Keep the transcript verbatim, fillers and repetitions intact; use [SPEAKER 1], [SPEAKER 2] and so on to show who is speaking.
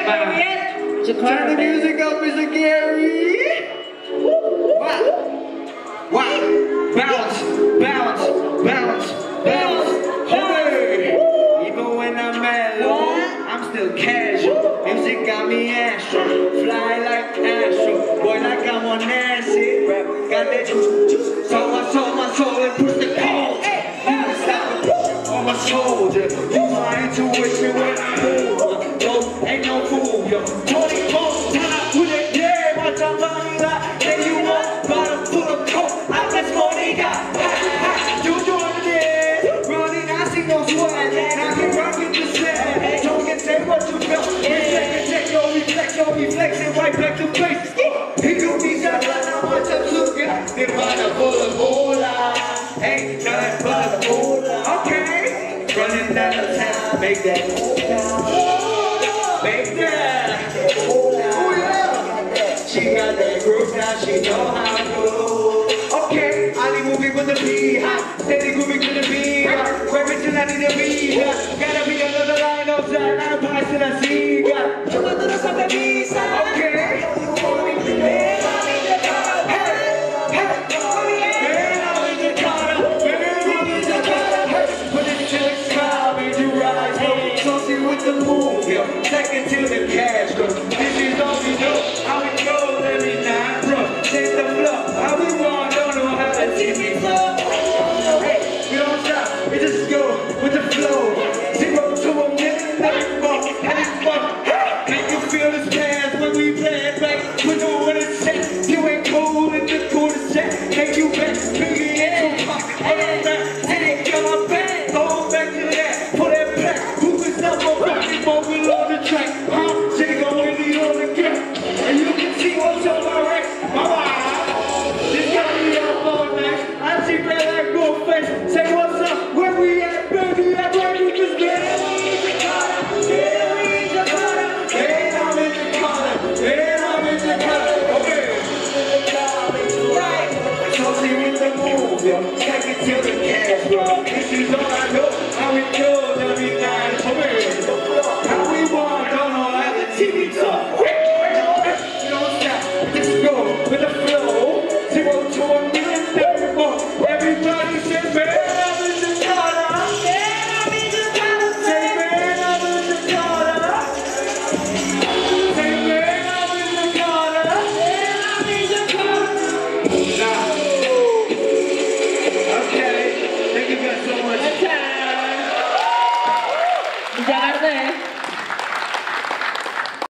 [SPEAKER 1] Turn the music up, Mister Gary. Wow. Wow. Bounce, bounce, bounce, bounce. Hey. Even when I'm mellow, I'm still casual. Music got me astro, fly like astro. Boy, like I'm on acid. Got that juice, so my soul, my soul, and push the code. You can stop it on my shoulder. You my intuition when I move. No, ain't no fool, yo. twenty-four time with it, yeah. My time running like, then you want bottom full of coke. I'm this morning, got you doing this. Running, I see no sweat. I can rock it to set. Don't get say what you feel. Reflect, check your reflex, your reflex, and right back to place. He do me that, I know what I'm looking. They find a full of moolah. Ain't nothing but a moolah. Okay, running down the town, make that make that. Oh yeah, she got that groove now, she know how to do. Okay, I need moving with the beat, steady grooving to the beat. Where is it I need to be? Gotta be another line of time, I'm passing a seat. Okay.